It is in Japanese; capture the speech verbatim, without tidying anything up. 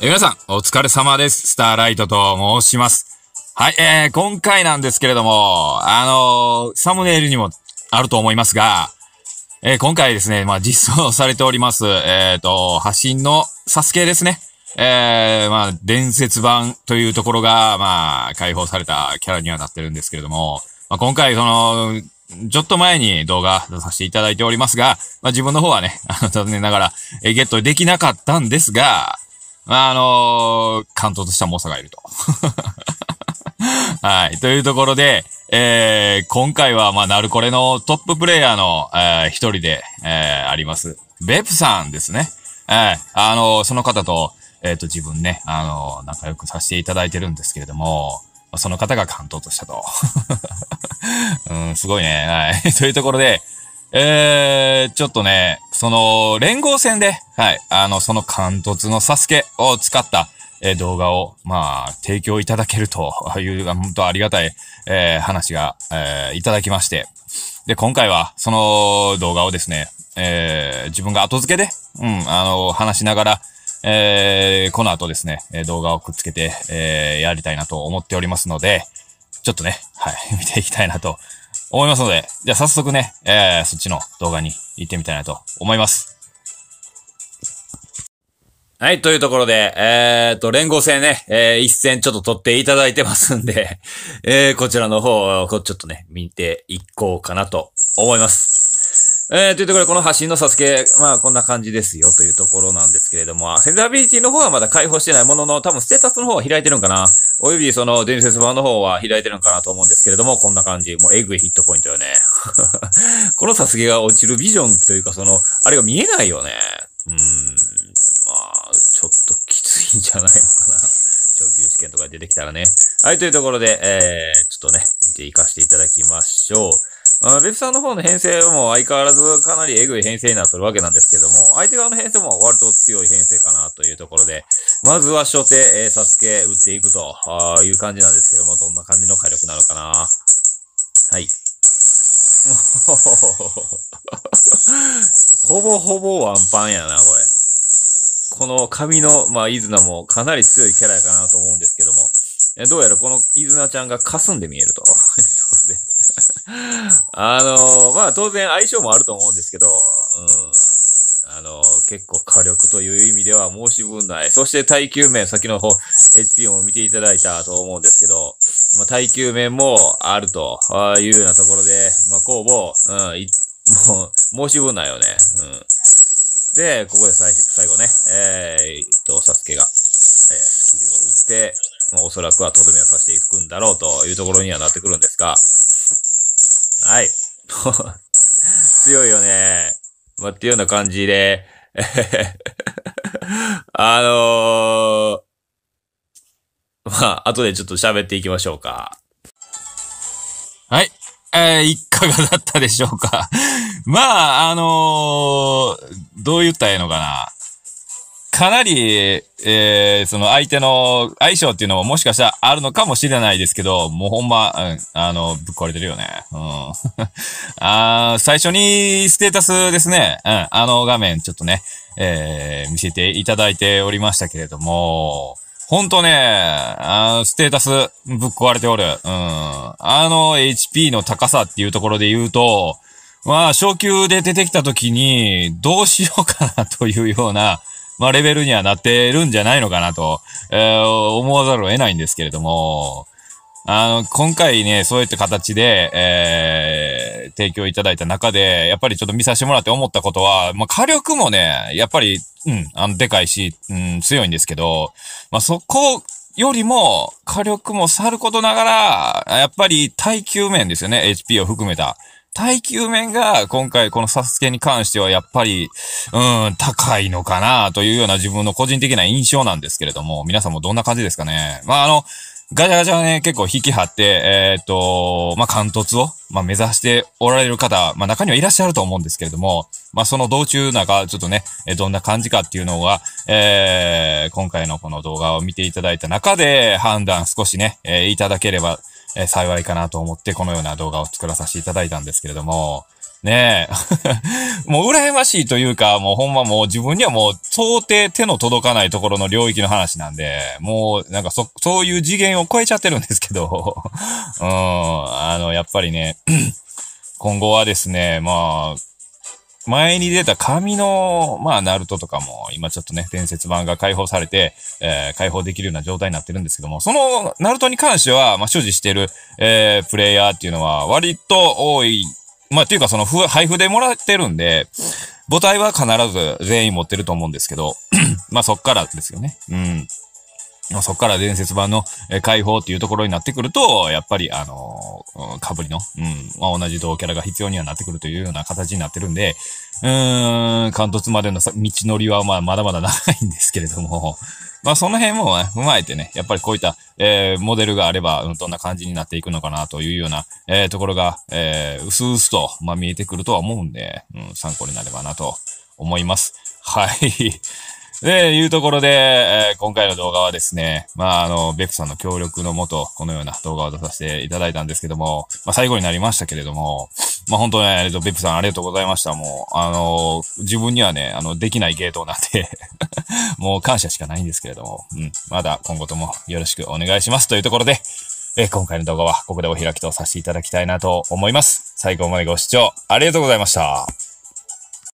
えー、皆さん、お疲れ様です。スターライトと申します。はい、えー、今回なんですけれども、あのー、サムネイルにもあると思いますが、えー、今回ですね、まあ、実装されております、えっと、発信のサスケですね。えー、まあ、伝説版というところが、まあ、解放されたキャラにはなってるんですけれども、まあ、今回、その、ちょっと前に動画出させていただいておりますが、まあ、自分の方はね、あの、残念ながら、えー、ゲットできなかったんですが、まあ、あのー、関東とした猛者がいると。はい。というところで、えー、今回は、まあ、ナルコレのトッププレイヤーの、えー、一人で、えー、あります。ベプさんですね。えー、あのー、その方と、えっと、自分ね、あのー、仲良くさせていただいてるんですけれども、その方が関東としたと。うん、すごいね。はい。というところで、えー、ちょっとね、その、連合戦で、はい、あの、その関東のサスケを使った、えー、動画を、まあ、提供いただけるという、本当ありがたい、えー、話が、えー、いただきまして。で、今回は、その動画をですね、えー、自分が後付けで、うん、あの、話しながら、えー、この後ですね、動画をくっつけて、えー、やりたいなと思っておりますので、ちょっとね、はい、見ていきたいなと思いますので、じゃあ早速ね、えー、そっちの動画に行ってみたいなと思います。はい、というところで、えーと、連合戦ね、えー、一戦ちょっと撮っていただいてますんで、えー、こちらの方をちょっとね、見ていこうかなと思います。えー、というところで、この発信のサスケ、まあ、こんな感じですよ、というところなんですけれども、センターアビリティの方はまだ開放してないものの、多分ステータスの方は開いてるんかな。およびその伝説版の方は開いてるんかなと思うんですけれども、こんな感じ。もうエグいヒットポイントよね。このサスケが落ちるビジョンというか、その、あれが見えないよね。うーん。まあ、ちょっときついんじゃないのかな。昇級試験とか出てきたらね。はい、というところで、えー、ちょっとね、見ていかせていただきましょう。あベプさんの方の編成も相変わらずかなりエグい編成になってるわけなんですけども、相手側の編成も割と強い編成かなというところで、まずは初手、えー、サスケ打っていくという感じなんですけども、どんな感じの火力なのかな。はい。ほぼほぼワンパンやな、これ。この髪の、まあ、イズナもかなり強いキャラやかなと思うんですけども、どうやらこのイズナちゃんが霞んで見えるというところで。あのー、まあ当然相性もあると思うんですけど、うん。あのー、結構火力という意味では申し分ない。そして耐久面、先の方、エイチピー も見ていただいたと思うんですけど、まあ耐久面もあるというようなところで、まあ攻防、うん、もう、申し分ないよね。うん。で、ここで最最後ね、えー、っと、サスケが、えー、スキルを打って、おそらくはとどめをさせていくんだろうというところにはなってくるんですが、はい。強いよね。まあ、っていうような感じで、あのー、まあ、後でちょっと喋っていきましょうか。はい。えー、いかがだったでしょうか。まあ、あのー、どう言ったらいいのかな。かなり、えー、その相手の相性っていうのももしかしたらあるのかもしれないですけど、もうほんま、うん、あの、ぶっ壊れてるよね。うん。あ最初にステータスですね。うん。あの画面ちょっとね、えー、見せていただいておりましたけれども、ほんとね、あステータスぶっ壊れておる。うん。あの エイチピー の高さっていうところで言うと、まあ、昇級で出てきた時に、どうしようかなというような、まあ、レベルにはなってるんじゃないのかなと、えー、思わざるを得ないんですけれども、あの、今回ね、そういった形で、えー、提供いただいた中で、やっぱりちょっと見させてもらって思ったことは、まあ、火力もね、やっぱり、うん、あの、でかいし、うん、強いんですけど、まあ、そこよりも、火力もさることながら、やっぱり耐久面ですよね、エイチピー を含めた。耐久面が今回このサスケに関してはやっぱり、うん、高いのかなというような自分の個人的な印象なんですけれども、皆さんもどんな感じですかね。まあ、あの、ガチャガチャね、結構引き張って、えー、っと、まあ、貫突を、まあ、目指しておられる方、まあ、中にはいらっしゃると思うんですけれども、まあ、その道中なんか、ちょっとね、どんな感じかっていうのは、えー、今回のこの動画を見ていただいた中で判断少しね、えー、いただければ、えー、幸いかなと思ってこのような動画を作らさせていただいたんですけれども、 ねえ。もう羨ましいというか、もうほんまもう自分にはもう到底手の届かないところの領域の話なんで、もうなんかそ、そういう次元を超えちゃってるんですけど、うん、あの、やっぱりね、今後はですね、まあ、前に出た紙の、まあ、ナルトとかも、今ちょっとね、伝説版が解放されて、えー、解放できるような状態になってるんですけども、その、ナルトに関しては、まあ、所持してる、えー、プレイヤーっていうのは、割と多い、まあ、っていうかその、配布でもらってるんで、母体は必ず全員持ってると思うんですけど、まあ、そっからですよね。うん。そっから伝説版の解放っていうところになってくると、やっぱりあのー、被りの、うん、まあ、同じ同キャラが必要にはなってくるというような形になってるんで、うーん、貫突までの道のりはまあまだまだ長いんですけれども、まあその辺も、ね、踏まえてね、やっぱりこういった、えー、モデルがあれば、うん、どんな感じになっていくのかなというような、えー、ところが、えー、うすうすと、まあ見えてくるとは思うんで、うん、参考になればなと思います。はい。で、いうところで、えー、今回の動画はですね、まあ、あの、ベックさんの協力のもと、このような動画を出させていただいたんですけども、まあ、最後になりましたけれども、まあ、本当に、ね、ベックさんありがとうございました。もう、あの、自分にはね、あの、できないゲートなんで、もう感謝しかないんですけれども、うん、まだ今後ともよろしくお願いしますというところで、えー、今回の動画はここでお開きとさせていただきたいなと思います。最後までご視聴ありがとうございました。